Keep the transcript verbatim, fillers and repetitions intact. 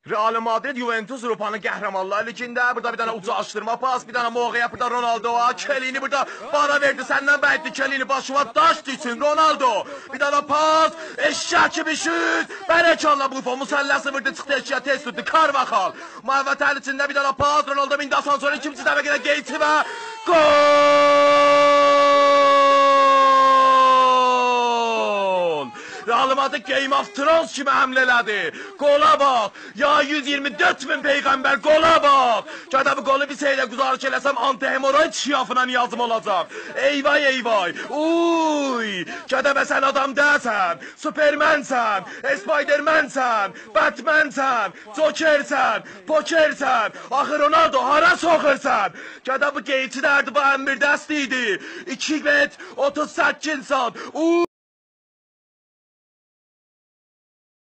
Real Madrid Juventus Avrupa'nın qəhrəmanlar ligində. Burada bir dənə ucaşdırma pas, bir dənə Moğaya, burada Ronaldo'a. Kelini burada bana verdi, səndən bəydi Kelini başıma daş düşsün Ronaldo. Bir dənə pas, eşşək kimi şüt. Bərəkallah Buffon müsəlləsi vurdu, çıxdı eşşəyə tez tutdu. Carvajal. Məhvətəl içində bir dənə pas, Ronaldo mindi asansörü, ikinci dəfə gələ Geyçi və gol! Real Madrid Game of Thrones kimi həmlələdi. Qola bax. Ya yüz iyirmi dörd min peyğəmbər qola bax. Gədə bu qolu bir şeylə güzarış eləsəm anti-hemoroid şiyafına niyazım olacaq. Eyvay eyvay. Uy. Gədə bə sən adam dəsən. Supermensən. Spidermensən. Batmansən. Jokersən. Pokersən. Axı Ronaldo hara soxursan? Gədə bu Geyçi dərdi bu əmir dəsti idi. iki bet otuz səkkiz saat. Uy.